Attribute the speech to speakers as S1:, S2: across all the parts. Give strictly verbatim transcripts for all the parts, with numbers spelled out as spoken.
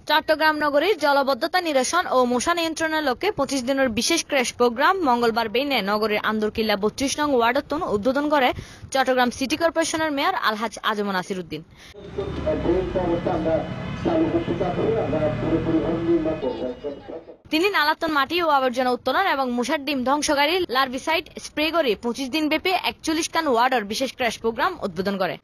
S1: চট্টগ্রাম নগরীর জলাবদ্ধতা নিরসন ও মশা নিয়ন্ত্রণের লক্ষ্যে পঁচিশ দিনের বিশেষ ক্র্যাশ প্রোগ্রাম মঙ্গলবার বেইনে নগরীর আন্দরকিল্লা বত্রিশ নং ওয়ার্ডতন উদ্বোধন করে চট্টগ্রাম সিটি কর্পোরেশনের মেয়র আলহাজ আজম নাসির উদ্দিন। তিনি নালাতন মাটি ও আবর্জনা উত্তোলন এবং মশার ডিম ধ্বংসকারী লার্ভিসাইড স্প্রে করে পঁচিশ দিন ব্যাপী একচল্লিশ খান ওয়ার্ডের বিশেষ ক্র্যাশ প্রোগ্রাম উদ্বোধন করে।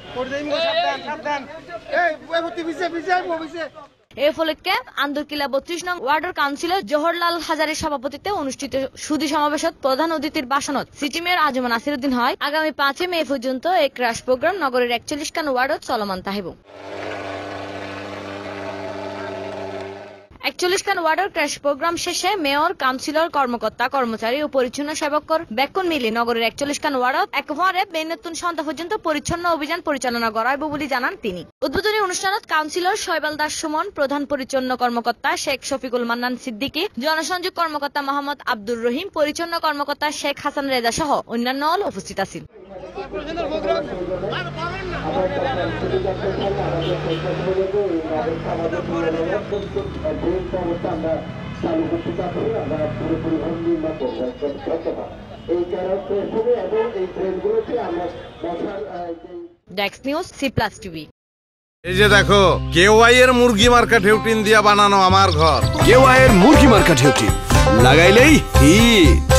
S1: এ উপলক্ষে আন্দরকিল্লা বত্রিশ নং ওয়ার্ডের কাউন্সিলর জওহরলাল হাজারের সভাপতিত্বে অনুষ্ঠিত সুধী সমাবেশত প্রধান অতিথির ভাষণত সিটি মেয়র আজম নাসির উদ্দিন হয় আগামী পাঁচই মে পর্যন্ত এই ক্র্যাশ প্রোগ্রাম নগরের একচল্লিশ খান ওয়ার্ডত চলমান থাকিব। একচল্লিশ খান ওয়ার্ডের ক্র্যাশ প্রোগ্রাম শেষে মেয়র কাউন্সিলর কর্মকর্তা কর্মচারী ও পরিচ্ছন্ন সেবকর বেক্ষণ মিলে নগরের একচল্লিশ খান ওয়ার্ডত একবারে বেনতুন সন্ধ্যা পর্যন্ত পরিচ্ছন্ন অভিযান পরিচালনা করাইব বলে জানান তিনি। উদ্বোধনী অনুষ্ঠানত কাউন্সিলর শৈবাল দাস সুমন, প্রধান পরিচ্ছন্ন কর্মকর্তা শেখ শফিকুল মান্নান সিদ্দিকী, জনসংযোগ কর্মকর্তা মোহাম্মদ আব্দুর রহিম, পরিচ্ছন্ন কর্মকর্তা শেখ হাসান রেজা সহ অন্যান্য উপস্থিত আছেন। Desk news C plus TV.
S2: এই যে দেখো কেওয়াই এর মুরগি মার্কা ঢেউটিন দিয়া বানানো আমার ঘর।
S3: কেওয়াই এর মুরগি মার্কা ঢেউটিন লাগাইলেই হিট।